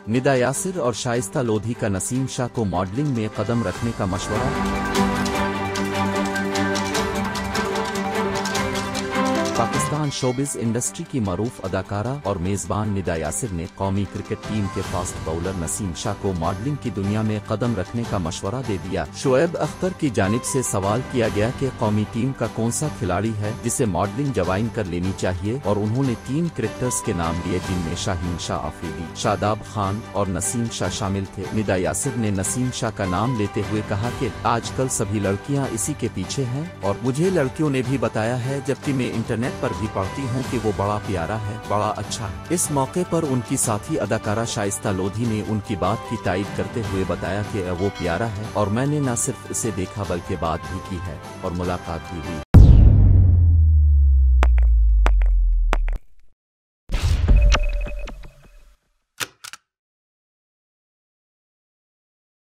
निदा यासिर और शाइस्ता लोधी का नसीम शाह को मॉडलिंग में कदम रखने का मशवरा। पाकिस्तान शोबिज इंडस्ट्री की मरूफ अदाकारा और मेजबान निदा यासिर ने कौमी क्रिकेट टीम के फास्ट बॉलर नसीम शाह को मॉडलिंग की दुनिया में कदम रखने का मशवरा दे दिया। शोएब अख्तर की जानिब से सवाल किया गया कि कौमी टीम का कौन सा खिलाड़ी है जिसे मॉडलिंग ज्वाइन कर लेनी चाहिए, और उन्होंने 3 क्रिकेटर्स के नाम लिए जिनमें शाहीन शाह आफरीदी, शादाब खान और नसीम शाह शामिल थे। निदा यासिर ने नसीम शाह का नाम लेते हुए कहा कि आजकल सभी लड़कियां इसी के पीछे हैं और मुझे लड़कियों ने भी बताया है, जबकि मैं इंटरनेट पर भी पढ़ती हूँ कि वो बड़ा प्यारा है, बड़ा अच्छा है। इस मौके पर उनकी साथी अदाकारा शाइस्ता लोधी ने उनकी बात की तायद करते हुए बताया कि वो प्यारा है और मैंने न सिर्फ इसे देखा बल्कि बात भी की है और मुलाकात भी हुई।